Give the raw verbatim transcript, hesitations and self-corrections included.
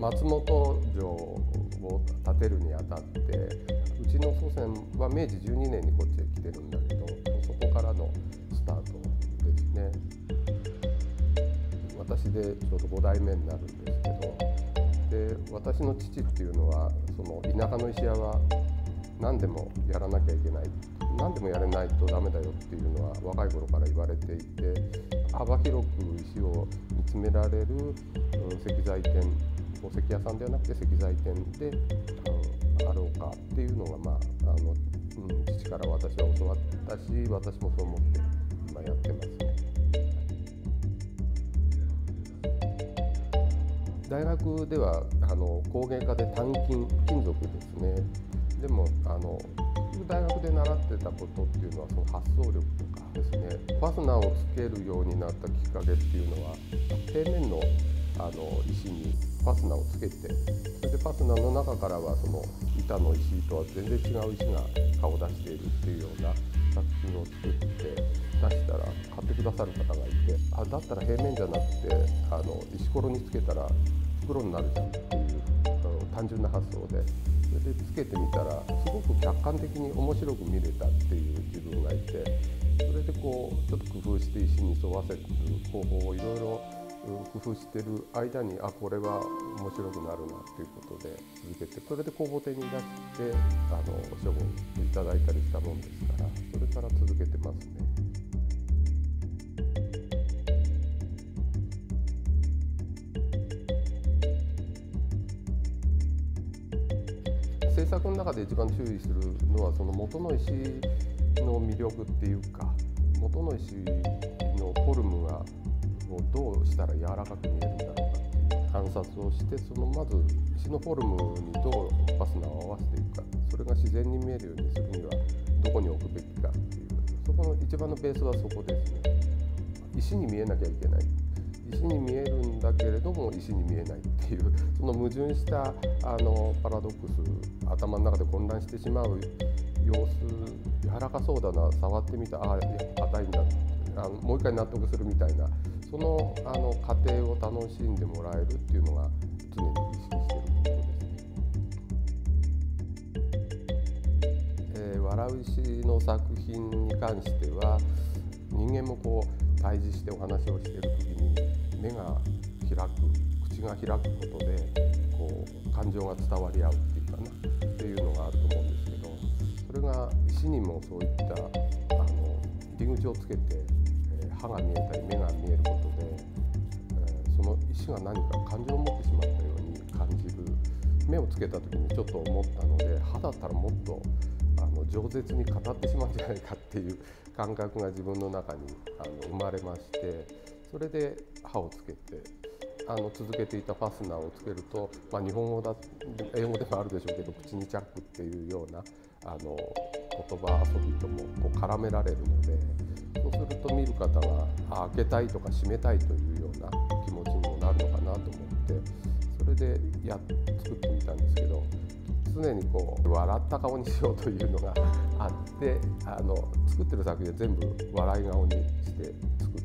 松本城を建てるにあたって、うちの祖先は明治じゅうにねんにこっちへ来てるんだけど、そこからのスタートですね。私でちょうどご代目になるんですけど、で私の父っていうのはその田舎の石屋は何でもやらなきゃいけない、何でもやれないとダメだよっていうのは若い頃から言われていて、幅広く石を見つめられる、うん、石材店、宝石屋さんではなくて石材店で、うん、あろうかっていうのが、まああのうん、父から私は教わったし、私もそう思って今やってますね。大学ではあの工芸科で単金金属ですね。でもあの大学で習ってたことっていうのはその発想力とかですね。ファスナーをつけるようになったきっかけっていうのは、平面のあの石にファスナーをつけて、それでファスナーの中からはその板の石とは全然違う石が顔を出しているっていうような作品を作って出したら買ってくださる方がいて、あだったら平面じゃなくてあの石ころにつけたら袋になるじゃんっていう単純な発想で、それでつけてみたらすごく客観的に面白く見れたっていう自分がいて、それでこうちょっと工夫して石に沿わせる方法をいろいろ工夫してる間に、あこれは面白くなるなっていうことで続けて、それで工房店に出してあのお処分いただいたりしたもんですから、それから続けてますね。制作の中で一番注意するのはその元の石の魅力っていうか、元の石のフォルムがどうしたら柔らかく見えるんだろうかっていう観察をして、そのまず石のフォルムにどうファスナーを合わせていくか、それが自然に見えるようにするにはどこに置くべきかっていう、そこの一番のベースはそこですね。石に見えなきゃいけない、石に見えるんだけれども石に見えないっていう、その矛盾したあのパラドックス、頭の中で混乱してしまう様子、柔らかそうだな、触ってみた、ああ硬いんだ、あのもう一回納得するみたいな、そのあの過程を楽しんでもらえるっていうのが常に意識していることですね。えー、笑う石の作品に関しては、人間もこう対峙してお話をしている時に目が開く、口が開くことでこう感情が伝わり合うっていうかなっていうのがあると思うんですけど、それが石にもそういったあの入り口をつけて、えー、歯が見えたり目が見えることで、えー、その石が何か感情を持ってしまったように感じる。目をつけた時にちょっと思ったので、歯だったらもっとあの饒舌に語ってしまうんじゃないかっていう感覚が自分の中にあの生まれまして、それで歯をつけてあの続けていたファスナーをつけると、まあ、日本語だ英語でもあるでしょうけど、口にチャックっていうようなあの言葉遊びともこう絡められるので、そうすると見る方があ開けたいとか閉めたいというような気持ちにもなるのかなと思って、それでや作ってみたんですけど、常にこう笑った顔にしようというのがあって、あの作ってる作品で全部笑い顔にして作って